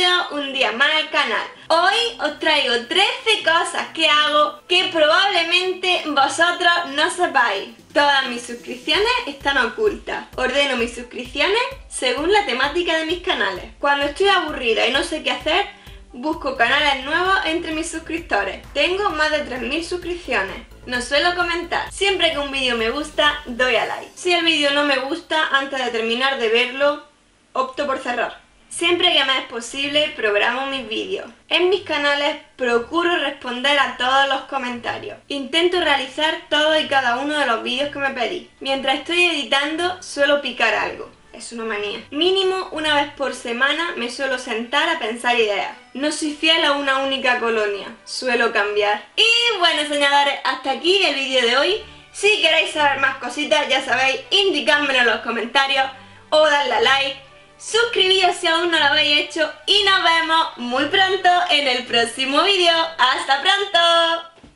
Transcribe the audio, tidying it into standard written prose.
bienvenidos un día más al canal. Hoy os traigo 13 cosas que hago que probablemente vosotros no sepáis. Todas mis suscripciones están ocultas. Ordeno mis suscripciones según la temática de mis canales. Cuando estoy aburrida y no sé qué hacer, busco canales nuevos entre mis suscriptores. Tengo más de 3000 suscripciones. No suelo comentar. Siempre que un vídeo me gusta, doy a like. Si el vídeo no me gusta, antes de terminar de verlo, opto por cerrar. Siempre que me es posible, programo mis vídeos. En mis canales procuro responder a todos los comentarios. Intento realizar todos y cada uno de los vídeos que me pedís. Mientras estoy editando, suelo picar algo. Es una manía. Mínimo una vez por semana me suelo sentar a pensar ideas. No soy fiel a una única colonia. Suelo cambiar. Y bueno, soñadores, hasta aquí el vídeo de hoy. Si queréis saber más cositas, ya sabéis, indicádmelo en los comentarios o darle a like. Suscribíos si aún no lo habéis hecho y nos vemos muy pronto en el próximo vídeo. ¡Hasta pronto!